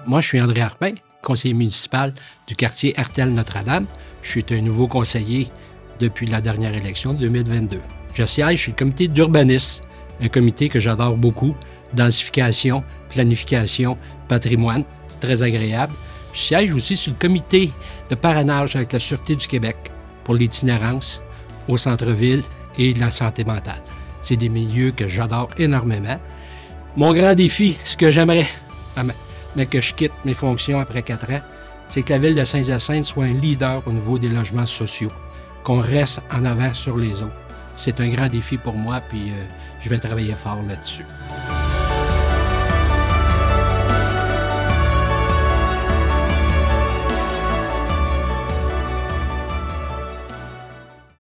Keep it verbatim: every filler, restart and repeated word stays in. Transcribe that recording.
Moi, je suis André Arpin, conseiller municipal du quartier Hertel-Notre-Dame. Je suis un nouveau conseiller depuis la dernière élection de deux mille vingt-deux. Je siège sur le comité d'urbanisme, un comité que j'adore beaucoup, densification, planification, patrimoine. C'est très agréable. Je siège aussi sur le comité de parrainage avec la Sûreté du Québec pour l'itinérance au centre-ville et la santé mentale. C'est des milieux que j'adore énormément. Mon grand défi, ce que j'aimerais, mais que je quitte mes fonctions après quatre ans, c'est que la ville de Saint-Hyacinthe soit un leader au niveau des logements sociaux, qu'on reste en avant sur les autres. C'est un grand défi pour moi, puis euh, je vais travailler fort là-dessus.